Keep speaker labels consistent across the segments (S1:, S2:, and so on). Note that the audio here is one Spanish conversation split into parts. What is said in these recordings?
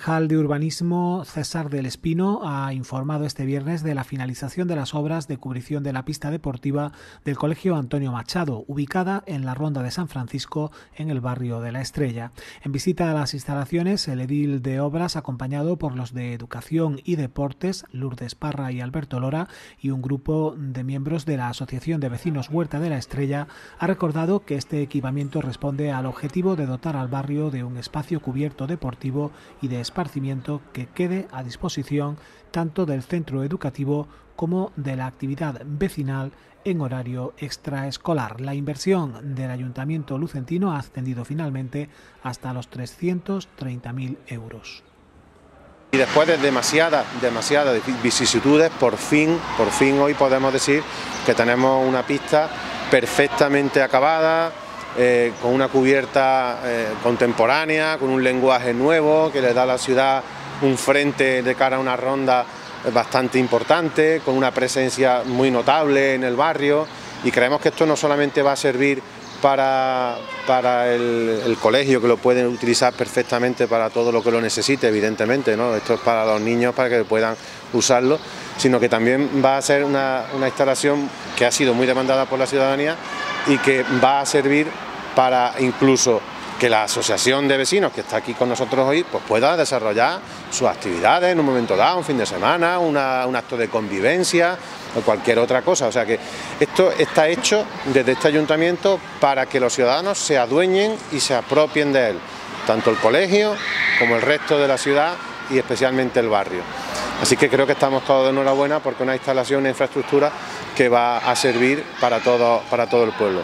S1: concejal de Urbanismo, César del Espino, ha informado este viernes de la finalización de las obras de cubrición de la pista deportiva del Colegio Antonio Machado, ubicada en la Ronda de San Francisco, en el barrio de La Estrella. En visita a las instalaciones, el edil de Obras, acompañado por los de Educación y Deportes, Lourdes Parra y Alberto Lora, y un grupo de miembros de la Asociación de Vecinos Huerta de La Estrella, ha recordado que este equipamiento responde al objetivo de dotar al barrio de un espacio cubierto deportivo y de esparcimiento que quede a disposición tanto del centro educativo como de la actividad vecinal en horario extraescolar. La inversión del Ayuntamiento lucentino ha ascendido finalmente hasta los 330.000 euros.
S2: Y después de demasiadas vicisitudes, por fin hoy podemos decir que tenemos una pista perfectamente acabada, con una cubierta contemporánea, con un lenguaje nuevo que le da a la ciudad un frente de cara a una ronda bastante importante, con una presencia muy notable en el barrio, y creemos que esto no solamente va a servir para el colegio, que lo pueden utilizar perfectamente para todo lo que lo necesite, evidentemente, ¿no? Esto es para los niños, para que puedan usarlo, sino que también va a ser una instalación que ha sido muy demandada por la ciudadanía y que va a servir para incluso que la asociación de vecinos que está aquí con nosotros hoy pues pueda desarrollar sus actividades en un momento dado, un fin de semana, un acto de convivencia o cualquier otra cosa. O sea que esto está hecho desde este ayuntamiento para que los ciudadanos se adueñen y se apropien de él, tanto el colegio como el resto de la ciudad y especialmente el barrio. Así que creo que estamos todos de enhorabuena porque una instalación, una infraestructura que va a servir para todo el pueblo.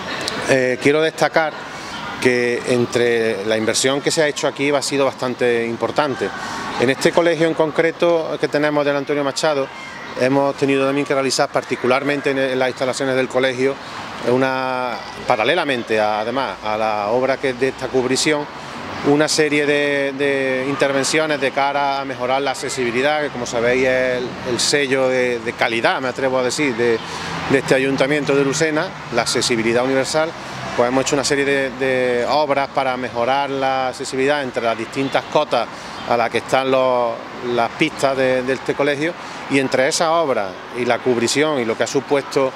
S2: Quiero destacar que entre la inversión que se ha hecho aquí ha sido bastante importante. En este colegio en concreto que tenemos del Antonio Machado, hemos tenido también que realizar, particularmente en las instalaciones del colegio, paralelamente además a la obra que es de esta cubrición, una serie de intervenciones de cara a mejorar la accesibilidad, que como sabéis es el sello de calidad, me atrevo a decir, de este ayuntamiento de Lucena, la accesibilidad universal. Pues hemos hecho una serie de obras para mejorar la accesibilidad entre las distintas cotas a las que están las pistas de este colegio, y entre esas obras y la cubrición y lo que ha supuesto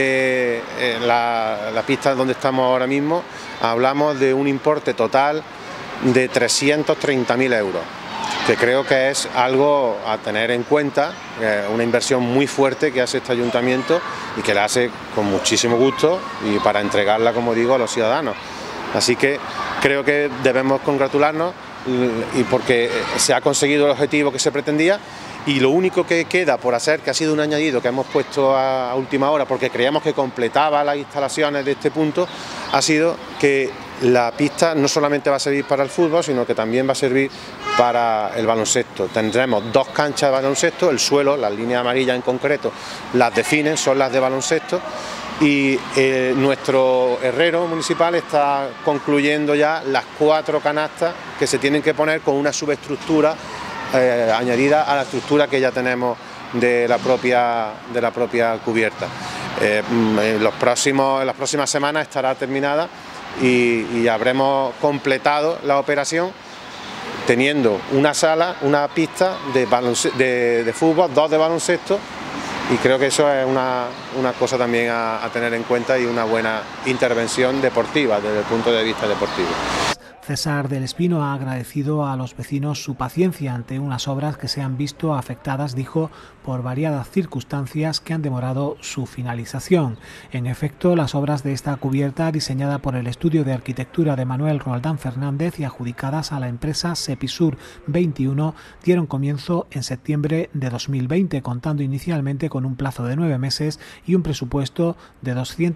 S2: la pista donde estamos ahora mismo, hablamos de un importe total de 330.000 euros, que creo que es algo a tener en cuenta, una inversión muy fuerte que hace este ayuntamiento y que la hace con muchísimo gusto y para entregarla, como digo, a los ciudadanos. Así que creo que debemos congratularnos y porque se ha conseguido el objetivo que se pretendía, y lo único que queda por hacer, que ha sido un añadido que hemos puesto a última hora porque creíamos que completaba las instalaciones de este punto, ha sido que la pista no solamente va a servir para el fútbol, sino que también va a servir para el baloncesto. Tendremos 2 canchas de baloncesto, el suelo, las líneas amarillas en concreto, las definen, son las de baloncesto, y nuestro herrero municipal está concluyendo ya las 4 canastas que se tienen que poner con una subestructura añadida a la estructura que ya tenemos de la propia cubierta. En las próximas semanas estará terminada y habremos completado la operación teniendo una sala, una pista de fútbol, 2 de baloncesto, y creo que eso es una cosa también a tener en cuenta y una buena intervención deportiva desde el punto de vista deportivo.
S1: César del Espino ha agradecido a los vecinos su paciencia ante unas obras que se han visto afectadas, dijo, por variadas circunstancias que han demorado su finalización. En efecto, las obras de esta cubierta, diseñada por el Estudio de Arquitectura de Manuel Roldán Fernández y adjudicadas a la empresa Sepisur 21, dieron comienzo en septiembre de 2020, contando inicialmente con un plazo de 9 meses y un presupuesto de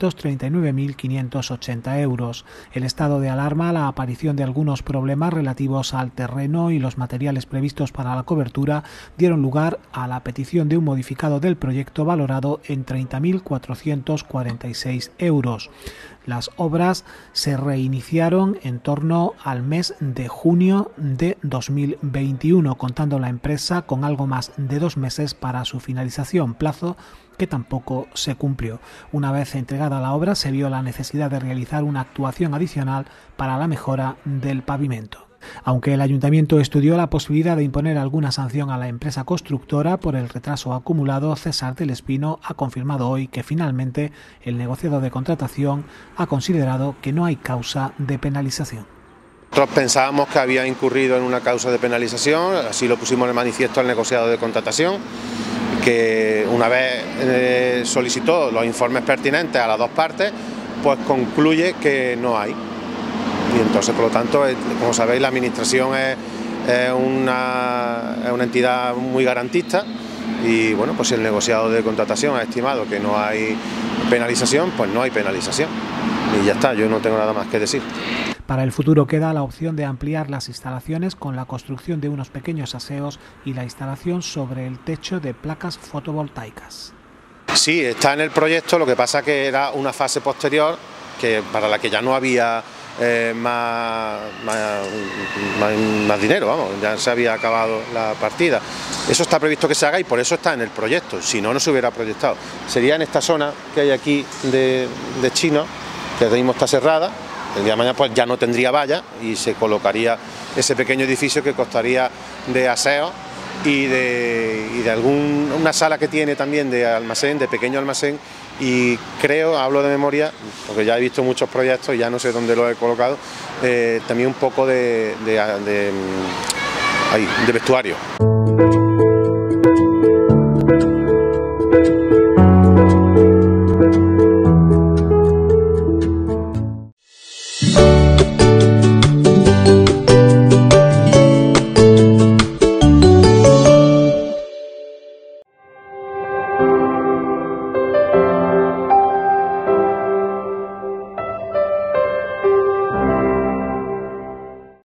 S1: 239.580 euros. El estado de alarma, la aparición de algunos problemas relativos al terreno y los materiales previstos para la cobertura dieron lugar a la petición de un modificado del proyecto valorado en 30.446 euros. Las obras se reiniciaron en torno al mes de junio de 2021, contando la empresa con algo más de 2 meses para su finalización, plazo que tampoco se cumplió. Una vez entregada la obra, se vio la necesidad de realizar una actuación adicional para la mejora del pavimento. Aunque el ayuntamiento estudió la posibilidad de imponer alguna sanción a la empresa constructora por el retraso acumulado, César del Espino ha confirmado hoy que finalmente el negociado de contratación ha considerado que no hay causa de penalización.
S2: Nosotros pensábamos que había incurrido en una causa de penalización, así lo pusimos en manifiesto al negociado de contratación, que una vez solicitó los informes pertinentes a las dos partes, pues concluye que no hay. Y entonces, por lo tanto, como sabéis, la Administración es una entidad muy garantista y bueno, pues si el negociado de contratación ha estimado que no hay penalización, pues no hay penalización. Y ya está, yo no tengo nada más que decir.
S1: Para el futuro queda la opción de ampliar las instalaciones con la construcción de unos pequeños aseos y la instalación sobre el techo de placas fotovoltaicas. Sí, está en el proyecto, lo que pasa que era una fase posterior para la que ya no había más dinero, vamos, ya se había acabado la partida. Eso está previsto que se haga y por eso está en el proyecto, si no, no se hubiera proyectado. Sería en esta zona que hay aquí de Chino, que ahora mismo está cerrada. El día de mañana pues ya no tendría valla y se colocaría ese pequeño edificio que costaría de aseo y de una sala que tiene también de almacén, de pequeño almacén, y creo, hablo de memoria, porque ya he visto muchos proyectos y ya no sé dónde los he colocado, también un poco de vestuario.